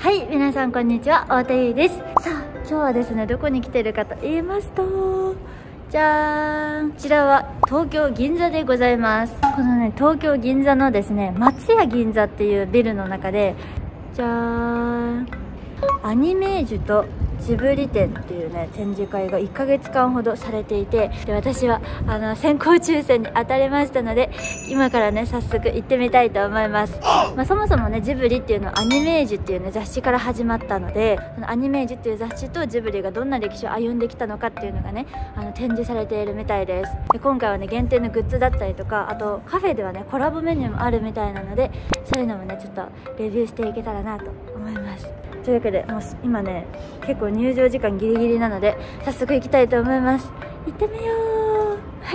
はい、皆さんこんにちは、太田優です。さあ、今日はですね、どこに来てるかと言いますと、じゃーん、こちらは東京銀座でございます。このね、東京銀座のですね、松屋銀座っていうビルの中で、じゃーん、アニメージュとジブリ展っていうね、展示会が1ヶ月間ほどされていて、で私は先行抽選に当たりましたので、今からね早速行ってみたいと思います。そもそもね、ジブリっていうのはアニメージュっていうね雑誌から始まったので、アニメージュっていう雑誌とジブリがどんな歴史を歩んできたのかっていうのがね、展示されているみたいです。で今回はね、限定のグッズだったりとか、あとカフェではねコラボメニューもあるみたいなので、そういうのもねちょっとレビューしていけたらなと思います。というわけで、もう今ね結構入場時間ギリギリなので、早速行きたいと思います。行ってみよう。はい。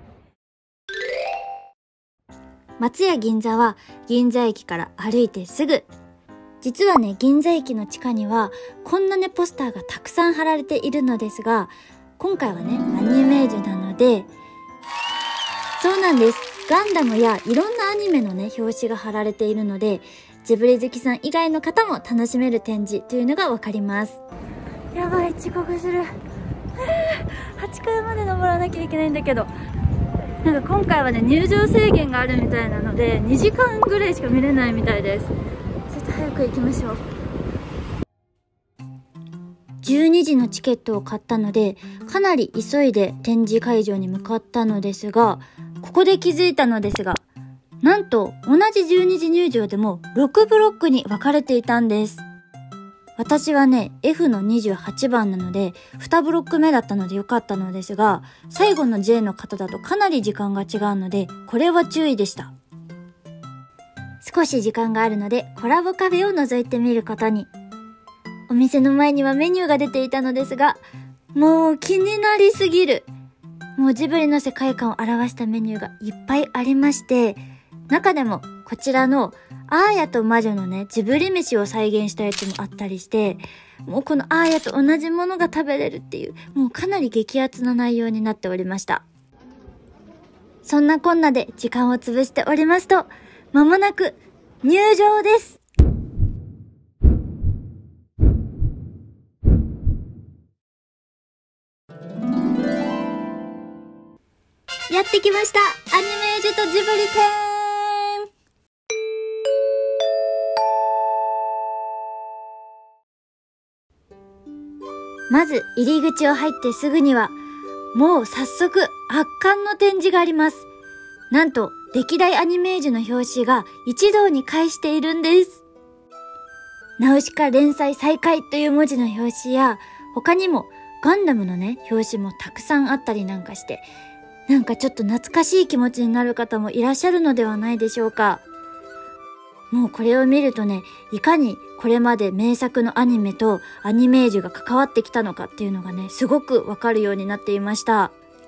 松屋銀座は銀座駅から歩いてすぐ。実はね、銀座駅の地下にはこんなねポスターがたくさん貼られているのですが、今回はねアニメージュなので、そうなんです、ガンダムやいろんなアニメのね表紙が貼られているので、ジブリ好きさん以外の方も楽しめる展示というのがわかります。やばい、遅刻する。8階まで登らなきゃいけないんだけど、なんか今回はね入場制限があるみたいなので、2時間ぐらいしか見れないみたいです。ちょっと早く行きましょう。12時のチケットを買ったので、かなり急いで展示会場に向かったのですが、ここで気づいたのですが、なんと同じ12時入場でも6ブロックに分かれていたんです。私はね F の28番なので2ブロック目だったので良かったのですが、最後の J の方だとかなり時間が違うので、これは注意でした。少し時間があるのでコラボカフェを覗いてみることに。お店の前にはメニューが出ていたのですが、もう気になりすぎる。もうジブリの世界観を表したメニューがいっぱいありまして、中でもこちらのアーヤと魔女のねジブリ飯を再現したやつもあったりして、もうこのアーヤと同じものが食べれるっていう、もうかなり激アツな内容になっておりました。そんなこんなで時間を潰しておりますと、間もなく入場です。やってきました、アニメージュとジブリ展。まず入り口を入ってすぐには、もう早速圧巻の展示があります。なんと歴代アニメージュの表紙が一堂に会しているんです。ナウシカ連載再開という文字の表紙や、他にもガンダムのね表紙もたくさんあったりなんかして、なんかちょっと懐かしい気持ちになる方もいらっしゃるのではないでしょうか。もうこれを見るとね、いかにこれまで名作のアニメとアニメージュが関わってきたのかっていうのがね、すごくわかるようになっていました。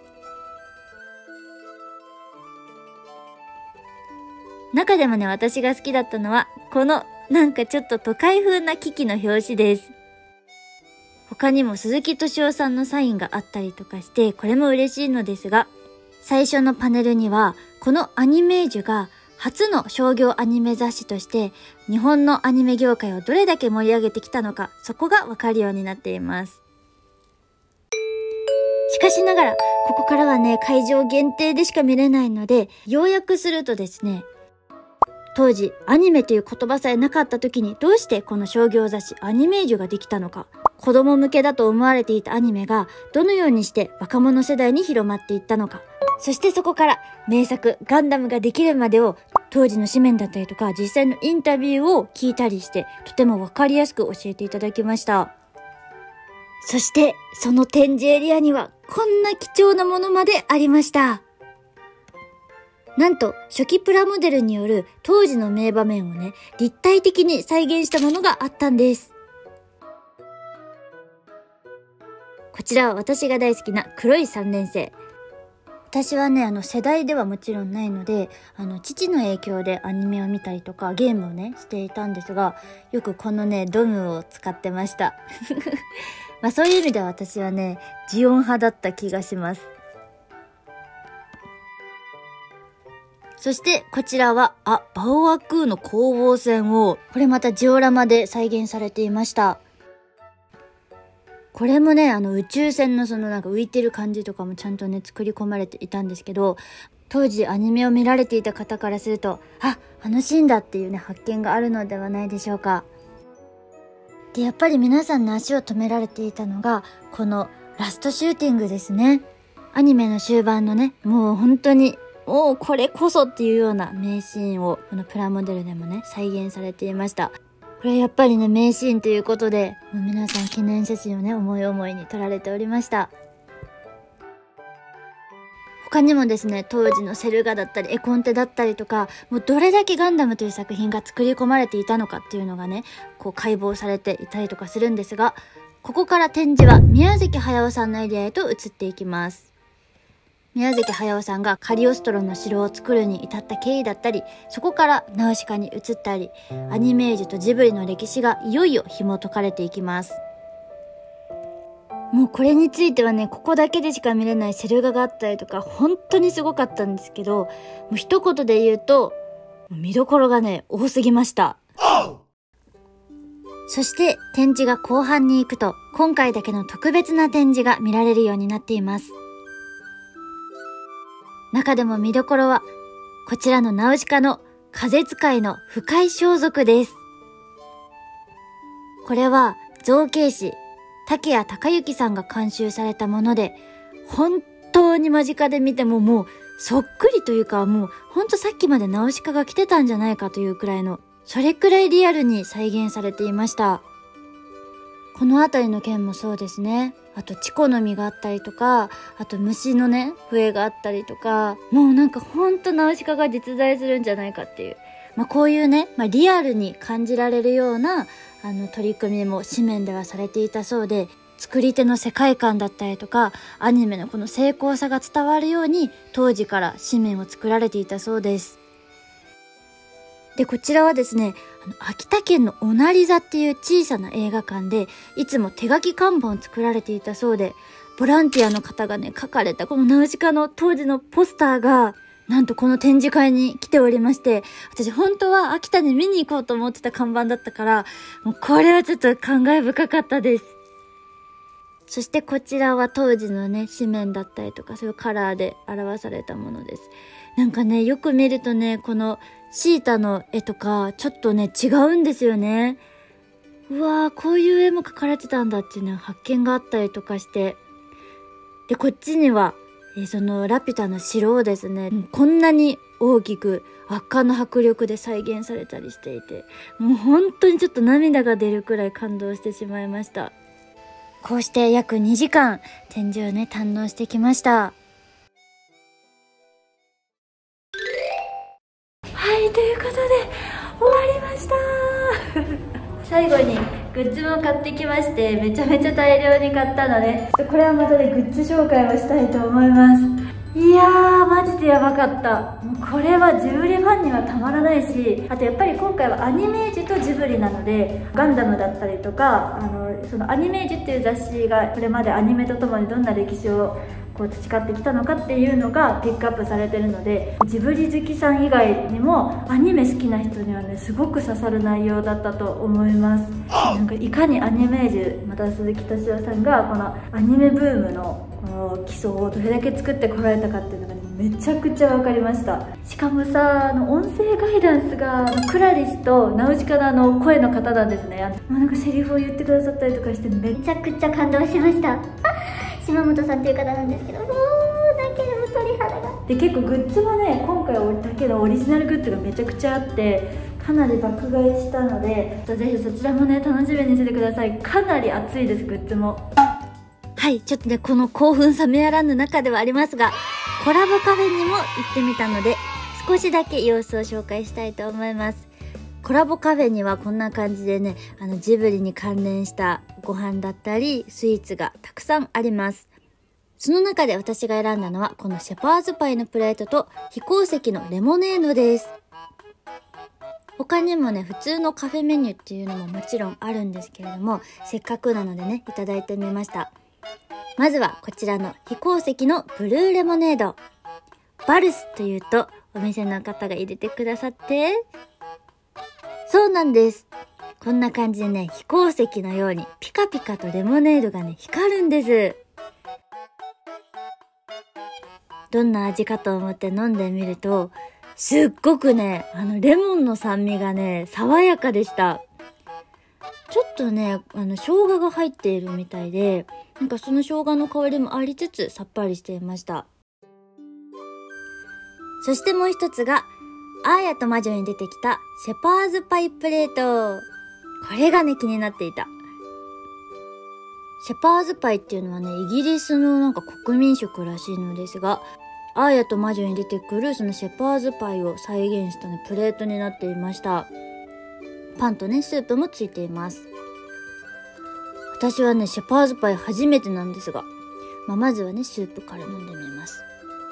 中でもね、私が好きだったのはこのなんかちょっと都会風なキキの表紙です。他にも鈴木敏夫さんのサインがあったりとかして、これも嬉しいのですが、最初のパネルにはこのアニメージュが初の商業アニメ雑誌として日本のアニメ業界をどれだけ盛り上げてきたのか、そこがわかるようになっています。しかしながらここからはね会場限定でしか見れないので、要約するとですね、当時アニメという言葉さえなかった時にどうしてこの商業雑誌アニメージュができたのか、子供向けだと思われていたアニメがどのようにして若者世代に広まっていったのか、そしてそこから名作ガンダムができるまでを当時の紙面だったりとか実際のインタビューを聞いたりして、とてもわかりやすく教えていただきました。そしてその展示エリアにはこんな貴重なものまでありました。なんと初期プラモデルによる当時の名場面をね立体的に再現したものがあったんです。こちらは私が大好きな黒い3連星。私はね世代ではもちろんないので、父の影響でアニメを見たりとかゲームをねしていたんですが、よくこのねドムを使ってました。そういう意味では私はねジオン派だった気がします。 そしてこちらは、バオアクーの攻防戦を、これまたジオラマで再現されていました。これもね、宇宙船の浮いてる感じとかもちゃんとね、作り込まれていたんですけど、当時アニメを見られていた方からすると、あのシーンだっていうね、発見があるのではないでしょうか。で、やっぱり皆さんの足を止められていたのが、このラストシューティングですね。アニメの終盤のね、もう本当に、これこそっていうような名シーンを、このプラモデルでもね、再現されていました。これやっぱりね、名シーンということで、もう皆さん記念写真をね、思い思いに撮られておりました。他にもですね、当時のセルガだったり、絵コンテだったりとか、もうどれだけガンダムという作品が作り込まれていたのかっていうのがね、こう解剖されていたりとかするんですが、ここから展示は宮崎駿さんのエリアへと移っていきます。宮崎駿さんがカリオストロの城を作るに至った経緯だったり、そこからナウシカに移ったり、アニメージュとジブリの歴史がいよいよ紐解かれていきます。もうこれについてはね、ここだけでしか見れないセル画があったりとか、本当にすごかったんですけど、もう一言で言うと、見どころがね、多すぎました。そして展示が後半に行くと、今回だけの特別な展示が見られるようになっています。中でも見どころは、こちらのナウシカの風使いの腐海装束です。これは造形師、竹谷隆之さんが監修されたもので、本当に間近で見てももうそっくりというか、もうほんとさっきまでナウシカが着てたんじゃないかというくらいの、それくらいリアルに再現されていました。このあたりの件もそうですね。あとチコの実があったりとか、あと虫のね、笛があったりとか、もうなんかほんとナウシカが実在するんじゃないかっていう。こういうね、リアルに感じられるような、取り組みも紙面ではされていたそうで、作り手の世界観だったりとか、アニメのこの精巧さが伝わるように、当時から紙面を作られていたそうです。で、こちらはですね、秋田県のおなり座っていう小さな映画館で、いつも手書き看板を作られていたそうで、ボランティアの方がね、書かれたこのナウシカの当時のポスターが、なんとこの展示会に来ておりまして、私本当は秋田に見に行こうと思ってた看板だったから、もうこれはちょっと感慨深かったです。そしてこちらは当時のね、紙面だったりとか、そういうカラーで表されたものです。なんかね、よく見るとね、このシータの絵とか、ちょっとね、違うんですよね。うわー、こういう絵も描かれてたんだっていうね、発見があったりとかして。で、こっちには、そのラピュタの城をですね、こんなに大きく圧巻の迫力で再現されたりしていて、もう本当にちょっと涙が出るくらい感動してしまいました。こうして約2時間展示をね、堪能してきました。はい、ということで終わりました最後にグッズも買ってきまして、めちゃめちゃ大量に買ったので、これはまたね、グッズ紹介をしたいと思います。いやー、マジでやばかった。もうこれはジブリファンにはたまらないし、あとやっぱり今回はアニメージュとジブリなので、ガンダムだったりとか、そのアニメージュっていう雑誌がこれまでアニメとともにどんな歴史をこう培ってきたのかっていうのがピックアップされてるので、ジブリ好きさん以外にもアニメ好きな人にはね、すごく刺さる内容だったと思います。なんかいかにアニメージュ、また鈴木敏夫さんがこのアニメブームのこの基礎をどれだけ作ってこられたかっていうのが、ね、めちゃくちゃ分かりました。しかもさ、音声ガイダンスがクラリスとナウシカの声の方なんですね。なんかセリフを言ってくださったりとかして、めちゃくちゃ感動しました島本さんという方なんですけど、だけでも鳥肌が。で、結構グッズもね、今回だけのオリジナルグッズがめちゃくちゃあって、かなり爆買いしたので、ぜひそちらもね、楽しみにしててください。かなり熱いです、グッズも。はい、ちょっとね、この興奮冷めやらぬ中ではありますが、コラボカフェにも行ってみたので、少しだけ様子を紹介したいと思います。コラボカフェにはこんな感じでね、ジブリに関連したご飯だったり、スイーツがたくさんあります。その中で私が選んだのは、このシェパーズパイのプレートと飛行石のレモネードです。他にもね、普通のカフェメニューっていうのももちろんあるんですけれども、せっかくなのでね、いただいてみました。まずはこちらの飛行石のブルーレモネード。バルスというと、 お店の方が入れてくださって、そうなんです。こんな感じでね、飛行石のようにピカピカとレモネードがね、光るんです。どんな味かと思って飲んでみると、すっごくね、レモンの酸味がね、爽やかでした。ちょっとね、生姜が入っているみたいで、なんかその生姜の香りもありつつ、さっぱりしていました。そしてもう一つが、アーヤと魔女に出てきたシェパーズパイプレート。これがね、気になっていた。シェパーズパイっていうのはね、イギリスのなんか国民食らしいのですが、アーヤと魔女に出てくるそのシェパーズパイを再現したね、プレートになっていました。パンとね、スープもついています。私はね、シェパーズパイ初めてなんですが、まずはね、スープから飲んでみます。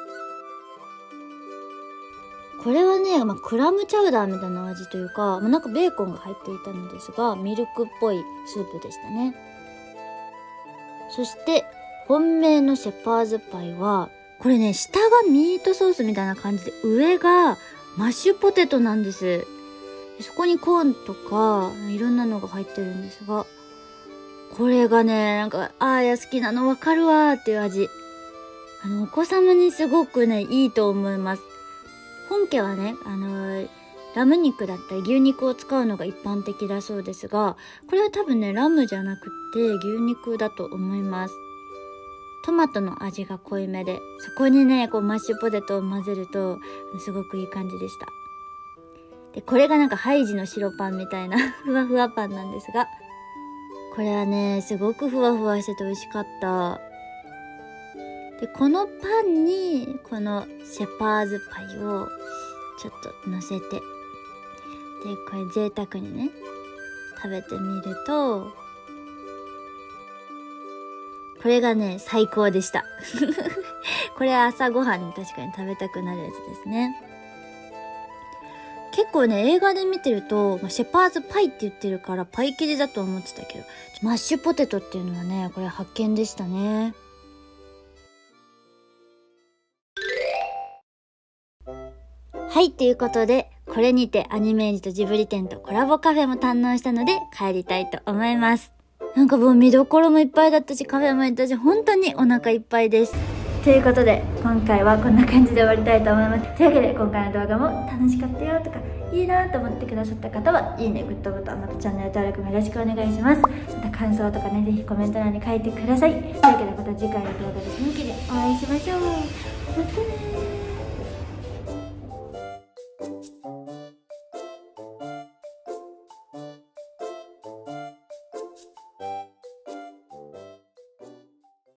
これはね、クラムチャウダーみたいな味というか、なんかベーコンが入っていたのですが、ミルクっぽいスープでしたね。そして、本命のシェパーズパイは、これね、下がミートソースみたいな感じで、上がマッシュポテトなんです。そこにコーンとか、いろんなのが入ってるんですが、これがね、なんか、あーや好きなのわかるわーっていう味。お子様にすごくね、いいと思います。本家はね、ラム肉だったり牛肉を使うのが一般的だそうですが、これは多分ね、ラムじゃなくて牛肉だと思います。トマトの味が濃いめで、そこにね、こうマッシュポテトを混ぜると、すごくいい感じでした。で、これがなんかハイジの白パンみたいなふわふわパンなんですが、これはね、すごくふわふわしてて美味しかった。で、このパンに、このシェパーズパイをちょっと乗せて、で、これ贅沢にね、食べてみると、これがね、最高でした。これ朝ごはんに確かに食べたくなるやつですね。結構ね、映画で見てると、シェパーズパイって言ってるからパイ生地だと思ってたけど、マッシュポテトっていうのはね、これ発見でしたね。はい、ということで、これにてアニメージとジブリ展とコラボカフェも堪能したので帰りたいと思います。なんかもう見どころもいっぱいだったし、カフェも行ったし、本当にお腹いっぱいです。ということで、今回はこんな感じで終わりたいと思います。というわけで、今回の動画も楽しかったよとか、いいなと思ってくださった方は、いいね、グッドボタン、またチャンネル登録もよろしくお願いします。また感想とかね、ぜひコメント欄に書いてください。というわけで、また次回の動画で元気でお会いしましょう。またねー。